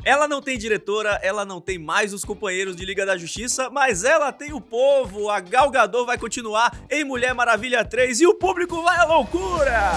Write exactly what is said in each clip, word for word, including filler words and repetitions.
Ela não tem diretora, ela não tem mais os companheiros de Liga da Justiça, mas ela tem o povo. A Gal Gadot vai continuar em Mulher Maravilha três e o público vai à loucura!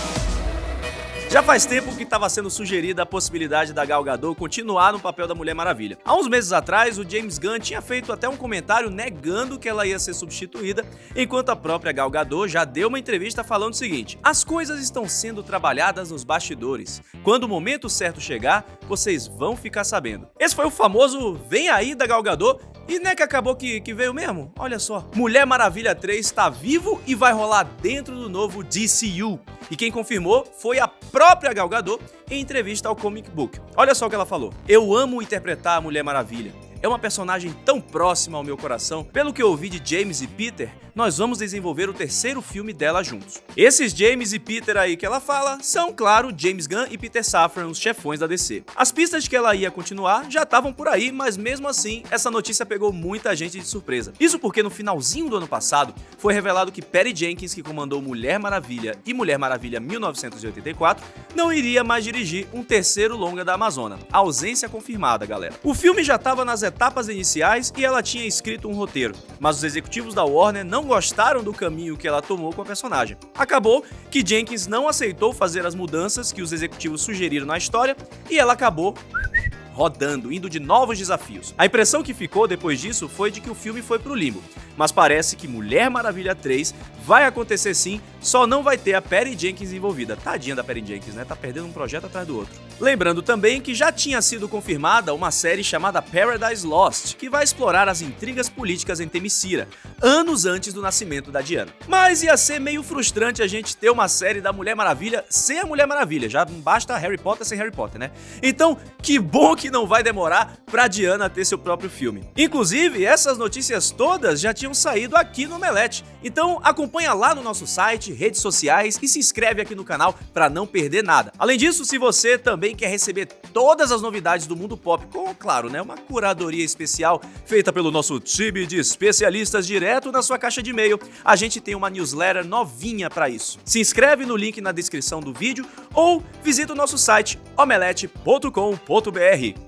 Já faz tempo que estava sendo sugerida a possibilidade da Gal Gadot continuar no papel da Mulher Maravilha. Há uns meses atrás, o James Gunn tinha feito até um comentário negando que ela ia ser substituída, enquanto a própria Gal Gadot já deu uma entrevista falando o seguinte: as coisas estão sendo trabalhadas nos bastidores. Quando o momento certo chegar, vocês vão ficar sabendo. Esse foi o famoso vem aí da Gal Gadot. E né que acabou que, que veio mesmo? Olha só, Mulher Maravilha três está vivo e vai rolar dentro do novo D C U. E quem confirmou foi a própria Gal Gadot em entrevista ao Comic Book. Olha só o que ela falou: eu amo interpretar a Mulher Maravilha. É uma personagem tão próxima ao meu coração. Pelo que eu ouvi de James e Peter, nós vamos desenvolver o terceiro filme dela juntos. Esses James e Peter aí que ela fala são, claro, James Gunn e Peter Safran, os chefões da D C. As pistas de que ela ia continuar já estavam por aí, mas mesmo assim, essa notícia pegou muita gente de surpresa. Isso porque no finalzinho do ano passado, foi revelado que Patty Jenkins, que comandou Mulher Maravilha e Mulher Maravilha mil novecentos e oitenta e quatro, não iria mais dirigir um terceiro longa da Amazônia. A ausência confirmada, galera. O filme já estava nas etapas iniciais e ela tinha escrito um roteiro, mas os executivos da Warner não gostaram do caminho que ela tomou com a personagem. Acabou que Jenkins não aceitou fazer as mudanças que os executivos sugeriram na história e ela acabou rodando, indo de novos desafios. A impressão que ficou depois disso foi de que o filme foi pro limbo, mas parece que Mulher Maravilha três vai acontecer sim, só não vai ter a Patty Jenkins envolvida. Tadinha da Patty Jenkins, né? Tá perdendo um projeto atrás do outro. Lembrando também que já tinha sido confirmada uma série chamada Paradise Lost, que vai explorar as intrigas políticas em Themyscira, anos antes do nascimento da Diana. Mas ia ser meio frustrante a gente ter uma série da Mulher Maravilha sem a Mulher Maravilha, já basta Harry Potter sem Harry Potter, né? Então, que bom que não vai demorar pra Diana ter seu próprio filme. Inclusive, essas notícias todas já tinham saído aqui no Omelete, então acompanha lá no nosso site, redes sociais e se inscreve aqui no canal pra não perder nada. Além disso, se você também quer receber todas as novidades do mundo pop, com, claro, né, uma curadoria especial feita pelo nosso time de especialistas direto na sua caixa de e-mail, a gente tem uma newsletter novinha pra isso. Se inscreve no link na descrição do vídeo ou visita o nosso site omelete ponto com ponto br.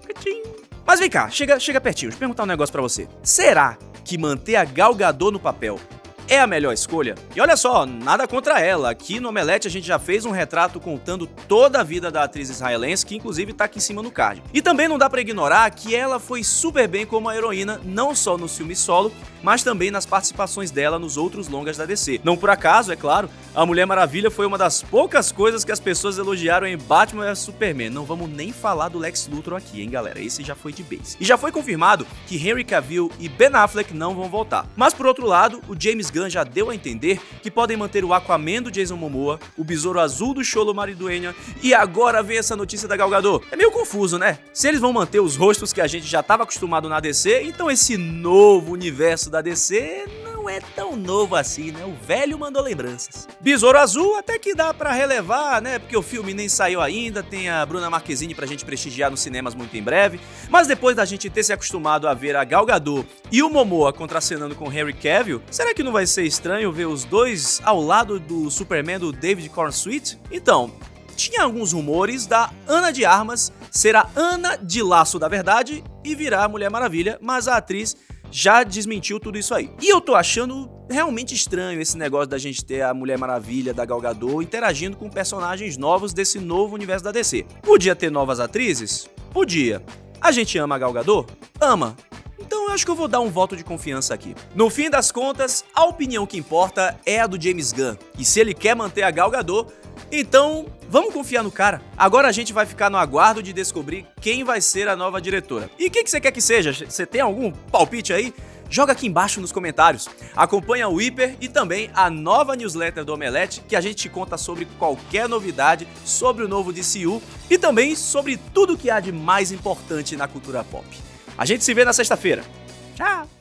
Mas vem cá, chega, chega pertinho, deixa eu perguntar um negócio pra você. Será que manter a Gal Gadot no papel é a melhor escolha? E olha só, nada contra ela. Aqui no Omelete a gente já fez um retrato contando toda a vida da atriz israelense, que inclusive tá aqui em cima no card. E também não dá pra ignorar que ela foi super bem como a heroína, não só no filme solo, mas também nas participações dela nos outros longas da D C. Não por acaso, é claro, a Mulher Maravilha foi uma das poucas coisas que as pessoas elogiaram em Batman versus Superman. Não vamos nem falar do Lex Luthor aqui, hein, galera? Esse já foi de base. E já foi confirmado que Henry Cavill e Ben Affleck não vão voltar. Mas por outro lado, o James Gunn já deu a entender que podem manter o Aquaman do Jason Momoa, o Besouro Azul do Xolo Maridueña e agora vem essa notícia da Gal Gadot. É meio confuso, né? Se eles vão manter os rostos que a gente já estava acostumado na D C, então esse novo universo da D C não é tão novo assim, né? O velho mandou lembranças. Besouro Azul até que dá pra relevar, né? Porque o filme nem saiu ainda, tem a Bruna Marquezine pra gente prestigiar nos cinemas muito em breve. Mas depois da gente ter se acostumado a ver a Gal Gadot e o Momoa contracenando com Henry Cavill, será que não vai ser estranho ver os dois ao lado do Superman do David Corenswet? Então, tinha alguns rumores da Ana de Armas ser a Ana de Laço da Verdade e virar a Mulher Maravilha, mas a atriz já desmentiu tudo isso aí. E eu tô achando realmente estranho esse negócio da gente ter a Mulher Maravilha da Gal Gadot interagindo com personagens novos desse novo universo da D C. Podia ter novas atrizes? Podia. A gente ama a Gal Gadot? Ama. Então eu acho que eu vou dar um voto de confiança aqui. No fim das contas, a opinião que importa é a do James Gunn. E se ele quer manter a Gal Gadot, então vamos confiar no cara. Agora a gente vai ficar no aguardo de descobrir quem vai ser a nova diretora. E o que, que você quer que seja? Você tem algum palpite aí? Joga aqui embaixo nos comentários. Acompanha o Hyper e também a nova newsletter do Omelete, que a gente te conta sobre qualquer novidade sobre o novo D C U e também sobre tudo que há de mais importante na cultura pop. A gente se vê na sexta-feira. Tchau!